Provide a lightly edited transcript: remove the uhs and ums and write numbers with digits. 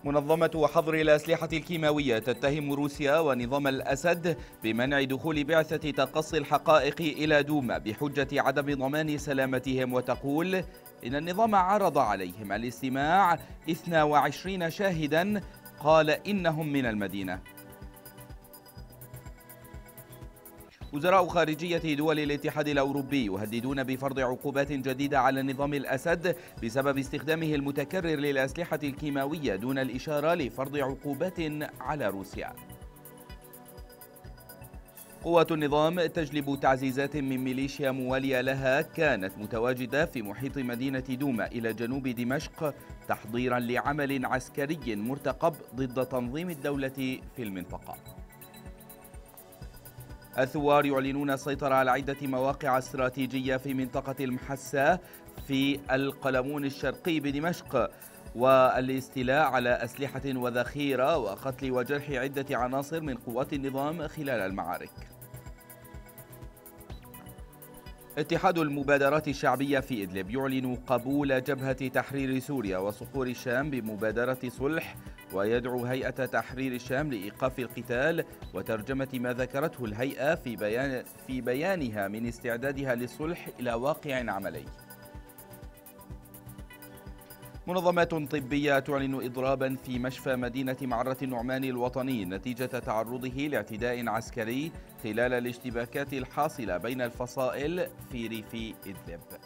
منظمة حظر الأسلحة الكيماوية تتهم روسيا ونظام الأسد بمنع دخول بعثة تقصي الحقائق إلى دوما بحجة عدم ضمان سلامتهم، وتقول إن النظام عرض عليهم الاستماع 22 شاهدا قال إنهم من المدينة. وزراء خارجية دول الاتحاد الأوروبي يهددون بفرض عقوبات جديدة على نظام الأسد بسبب استخدامه المتكرر للأسلحة الكيماوية، دون الإشارة لفرض عقوبات على روسيا. قوات النظام تجلب تعزيزات من ميليشيا موالية لها كانت متواجدة في محيط مدينة دوما إلى جنوب دمشق تحضيرا لعمل عسكري مرتقب ضد تنظيم الدولة في المنطقة. الثوار يعلنون السيطرة على عدة مواقع استراتيجية في منطقة المحساة في القلمون الشرقي بدمشق، والاستيلاء على أسلحة وذخيرة وقتل وجرح عدة عناصر من قوات النظام خلال المعارك. اتحاد المبادرات الشعبية في إدلب يعلن قبول جبهة تحرير سوريا وصقور الشام بمبادرة صلح، ويدعو هيئة تحرير الشام لإيقاف القتال وترجمة ما ذكرته الهيئة في بيانها من استعدادها للصلح إلى واقع عملي. منظمات طبية تعلن إضرابا في مشفى مدينة معرة النعمان الوطني نتيجة تعرضه لاعتداء عسكري خلال الاشتباكات الحاصلة بين الفصائل في ريف إدلب.